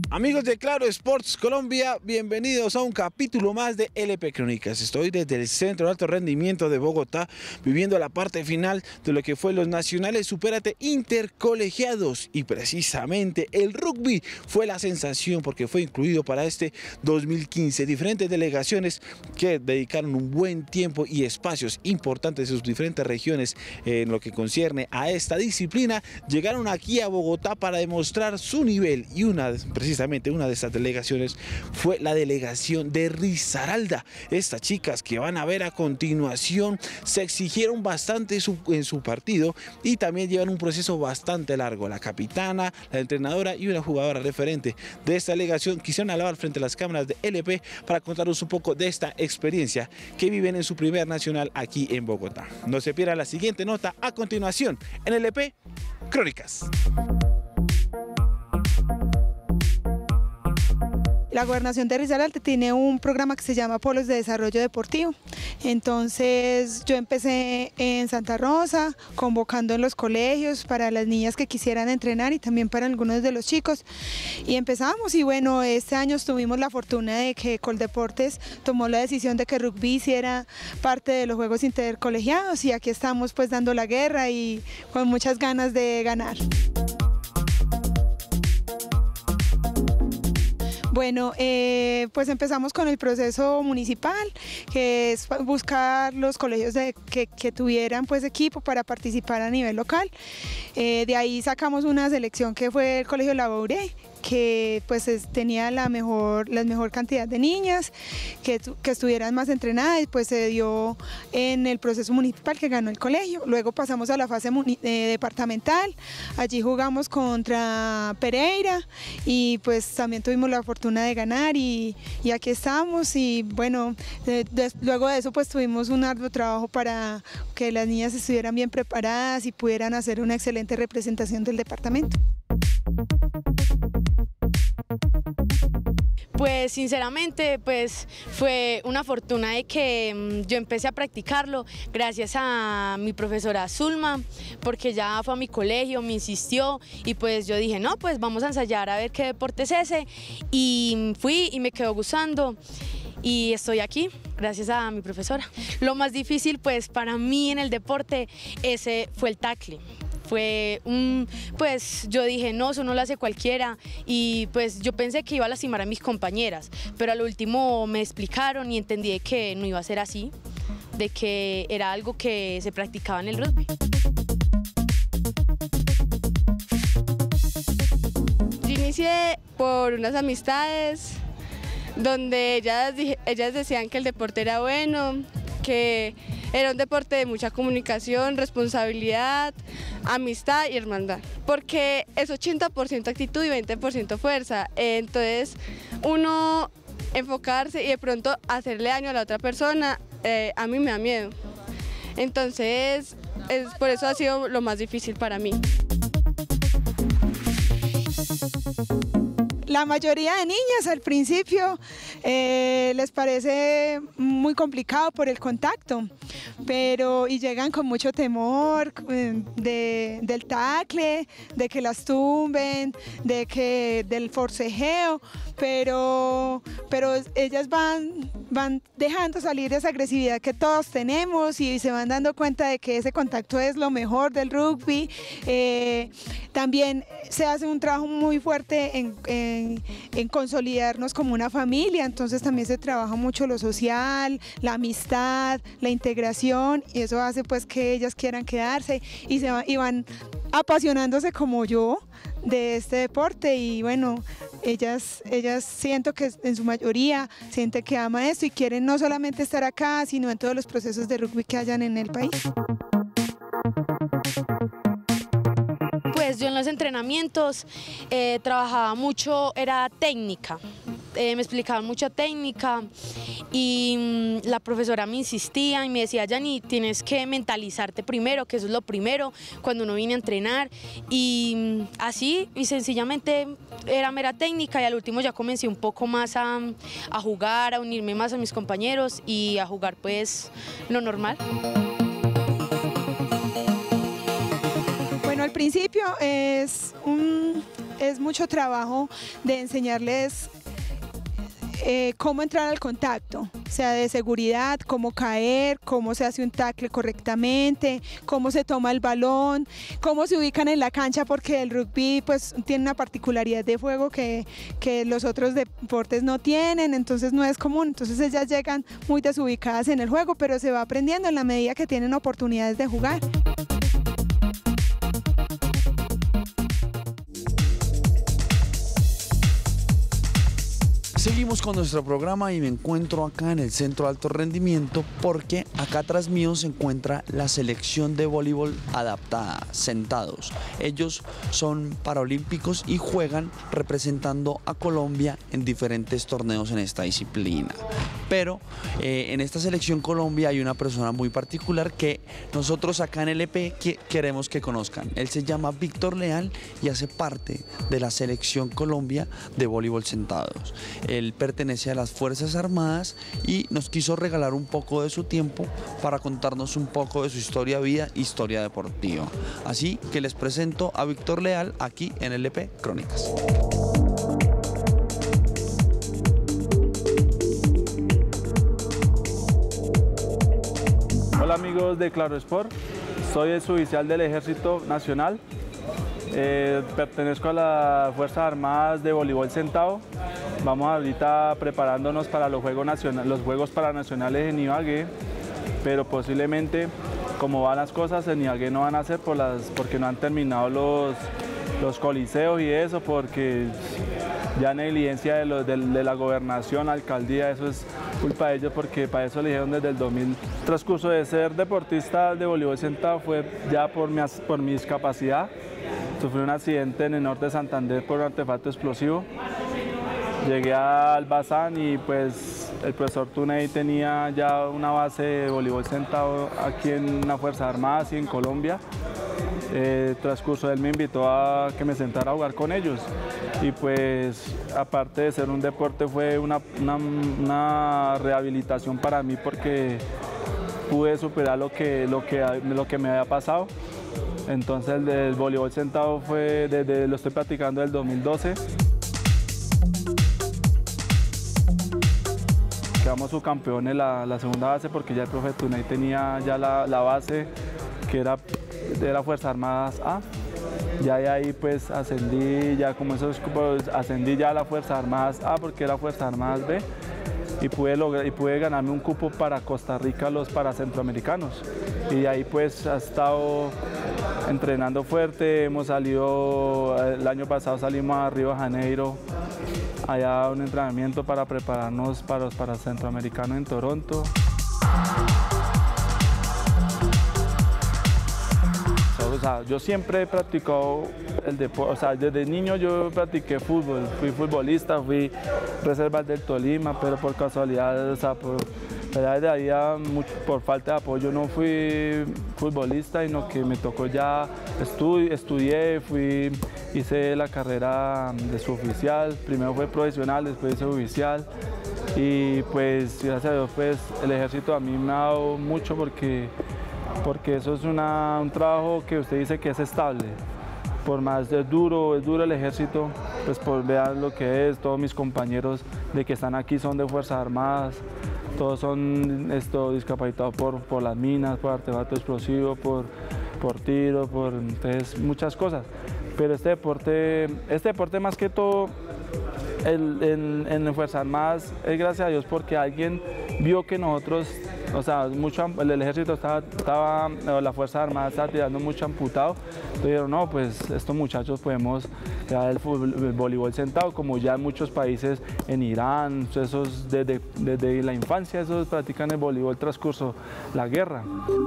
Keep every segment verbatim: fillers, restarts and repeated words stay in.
Amigos de Claro Sports Colombia, bienvenidos a un capítulo más de L P Crónicas. Estoy desde el Centro de Alto Rendimiento de Bogotá, viviendo la parte final de lo que fue los Nacionales Supérate Intercolegiados. Y precisamente el rugby fue la sensación porque fue incluido para este dos mil quince. Diferentes delegaciones que dedicaron un buen tiempo y espacios importantes en sus diferentes regiones en lo que concierne a esta disciplina, llegaron aquí a Bogotá para demostrar su nivel, y una precisamente una de estas delegaciones fue la delegación de Risaralda. Estas chicas que van a ver a continuación se exigieron bastante su, en su partido, y también llevan un proceso bastante largo. La capitana, la entrenadora y una jugadora referente de esta delegación quisieron hablar frente a las cámaras de L P para contarnos un poco de esta experiencia que viven en su primer nacional aquí en Bogotá. No se pierda la siguiente nota a continuación en L P Crónicas. La Gobernación de Risaralda tiene un programa que se llama Polos de Desarrollo Deportivo. Entonces yo empecé en Santa Rosa, convocando en los colegios para las niñas que quisieran entrenar y también para algunos de los chicos. Y empezamos, y bueno, este año tuvimos la fortuna de que Coldeportes tomó la decisión de que rugby hiciera parte de los Juegos Intercolegiados, y aquí estamos pues dando la guerra y con muchas ganas de ganar. Bueno, eh, pues empezamos con el proceso municipal, que es buscar los colegios de, que, que tuvieran pues equipo para participar a nivel local. Eh, de ahí sacamos una selección que fue el Colegio La Bouré, que pues es, tenía la mejor, la mejor cantidad de niñas que, que estuvieran más entrenadas, y pues se dio en el proceso municipal que ganó el colegio. Luego pasamos a la fase eh, departamental, allí jugamos contra Pereira y pues también tuvimos la fortuna de ganar, y, y aquí estamos. Y bueno, de, de, luego de eso pues tuvimos un arduo trabajo para que las niñas estuvieran bien preparadas y pudieran hacer una excelente representación del departamento. Pues sinceramente pues fue una fortuna de que mmm, yo empecé a practicarlo gracias a mi profesora Zulma, porque ya fue a mi colegio, me insistió, y pues yo dije no, pues vamos a ensayar a ver qué deporte es ese, y fui y me quedó gustando. Y estoy aquí gracias a mi profesora. Lo más difícil pues para mí en el deporte ese fue el tackle. Fue un, pues yo dije, no, eso no lo hace cualquiera, y pues yo pensé que iba a lastimar a mis compañeras, pero al último me explicaron y entendí que no iba a ser así, de que era algo que se practicaba en el rugby. Yo inicié por unas amistades donde ellas, ellas decían que el deporte era bueno, que era un deporte de mucha comunicación, responsabilidad, amistad y hermandad, porque es ochenta por ciento actitud y veinte por ciento fuerza. Entonces uno enfocarse y de pronto hacerle daño a la otra persona, eh, a mí me da miedo. Entonces es, por eso ha sido lo más difícil para mí. La mayoría de niñas al principio eh, les parece muy complicado por el contacto, pero y llegan con mucho temor eh, de, del tackle, de que las tumben, de que del forcejeo, pero, pero ellas van, van dejando salir esa agresividad que todos tenemos, y se van dando cuenta de que ese contacto es lo mejor del rugby. Eh, también se hace un trabajo muy fuerte en, en, en consolidarnos como una familia, entonces también se trabaja mucho lo social, la amistad, la integración, y eso hace pues que ellas quieran quedarse y, se va, y van apasionándose como yo de este deporte. Y bueno, ellas, ellas siento que en su mayoría sienten que aman esto y quieren no solamente estar acá, sino en todos los procesos de rugby que hayan en el país. Pues yo en los entrenamientos eh, trabajaba mucho, era técnica, eh, me explicaban mucha técnica, y mmm, la profesora me insistía y me decía, Yani, tienes que mentalizarte primero, que eso es lo primero cuando uno viene a entrenar, y mmm, así, y sencillamente era mera técnica, y al último ya comencé un poco más a, a jugar, a unirme más a mis compañeros y a jugar pues lo normal. Bueno, al principio es un, es mucho trabajo de enseñarles Eh, cómo entrar al contacto, o sea, de seguridad, cómo caer, cómo se hace un tackle correctamente, cómo se toma el balón, cómo se ubican en la cancha, porque el rugby pues tiene una particularidad de juego que, que los otros deportes no tienen, entonces no es común, entonces ellas llegan muy desubicadas en el juego, pero se va aprendiendo en la medida que tienen oportunidades de jugar. Seguimos con nuestro programa y me encuentro acá en el Centro de Alto Rendimiento porque acá atrás mío se encuentra la selección de voleibol adaptada, sentados. Ellos son paralímpicos y juegan representando a Colombia en diferentes torneos en esta disciplina. Pero eh, en esta selección Colombia hay una persona muy particular que nosotros acá en L P que queremos que conozcan. Él se llama Víctor Leal y hace parte de la selección Colombia de voleibol sentados. Él pertenece a las Fuerzas Armadas y nos quiso regalar un poco de su tiempo para contarnos un poco de su historia de vida, historia deportiva. Así que les presento a Víctor Leal aquí en L P Crónicas. Hola amigos de Claro Sport, soy el suboficial del Ejército Nacional, eh, pertenezco a las Fuerzas Armadas de voleibol sentado. Vamos ahorita preparándonos para los Juegos, Nacional, los Juegos Paranacionales en Ibagué, pero posiblemente, como van las cosas, en Ibagué no van a ser por las, porque no han terminado los, los coliseos y eso, porque ya negligencia de, los, de, de la gobernación, alcaldía, eso es culpa de ellos, porque para eso eligieron desde el dos mil. El transcurso de ser deportista de voleibol sentado fue ya por mi, por mi discapacidad. Sufrí un accidente en el norte de Santander por un artefacto explosivo. Llegué al Bazán y pues el profesor Tuney tenía ya una base de voleibol sentado aquí en las Fuerzas Armadas y en Colombia. Eh, transcurso él me invitó a que me sentara a jugar con ellos y pues aparte de ser un deporte fue una, una, una rehabilitación para mí porque pude superar lo que, lo que, lo que me había pasado. Entonces el del voleibol sentado fue desde, lo estoy practicando desde el dos mil doce. Quedamos subcampeones la, la segunda base porque ya el profe Tuney tenía ya la, la base que era de las Fuerzas Armadas A. Ya de ahí pues ascendí, ya como esos pues, ascendí ya a las Fuerzas Armadas A porque era Fuerzas Armadas B y pude, lograr, y pude ganarme un cupo para Costa Rica, los para centroamericanos. Y de ahí pues ha estado entrenando fuerte, hemos salido, el año pasado salimos a Río de Janeiro, allá un entrenamiento para prepararnos para los para centroamericanos en Toronto. O sea, yo siempre he practicado el deporte, o sea, desde niño yo practiqué fútbol, fui futbolista, fui reserva del Tolima, pero por casualidad, o sea, por, desde ahí, mucho, por falta de apoyo no fui futbolista, sino que me tocó ya, estudi estudié, fui, hice la carrera de suboficial, primero fue profesional, después hice oficial. Y pues gracias a Dios pues el ejército a mí me ha dado mucho porque porque eso es una, un trabajo que usted dice que es estable. Por más es duro, es duro el ejército, pues por vean lo que es, todos mis compañeros de que están aquí son de Fuerzas Armadas, todos son esto, discapacitados por, por las minas, por artefacto explosivo, por, por tiro, por entonces, muchas cosas. Pero este deporte, este deporte más que todo, el, en, en Fuerzas Armadas es gracias a Dios porque alguien vio que nosotros, o sea, mucho, el ejército estaba, estaba, la Fuerza Armada estaba tirando mucho amputado, entonces dijeron, no, pues estos muchachos podemos crear el, fútbol, el voleibol sentado, como ya en muchos países, en Irán, esos desde, desde la infancia, esos practican el voleibol transcurso la guerra.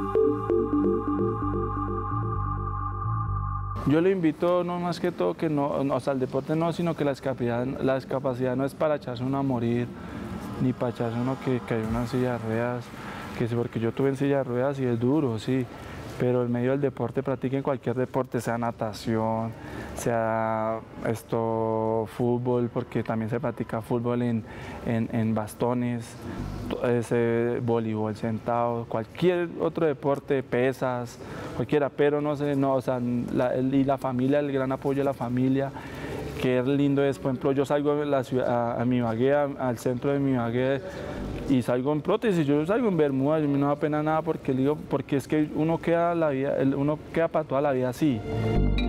Yo le invito, no más que todo, que no, o sea, el deporte no, sino que la discapacidad, la discapacidad no es para echarse uno a morir, ni para echarse uno que cayó en una silla de ruedas, que sí, porque yo tuve en silla de ruedas y es duro, sí, pero en medio del deporte, practiquen cualquier deporte, sea natación, sea esto, fútbol, porque también se practica fútbol en, en, en bastones, ese voleibol sentado, cualquier otro deporte, pesas, cualquiera, pero no sé, no, o sea, la, y la familia, el gran apoyo de la familia, qué lindo es, por ejemplo, yo salgo a, la ciudad, a, a Ibagué, al centro de Ibagué, y salgo en prótesis, yo salgo en bermuda, a mí no me da pena nada porque, digo, porque es que uno queda, la vida, uno queda para toda la vida así.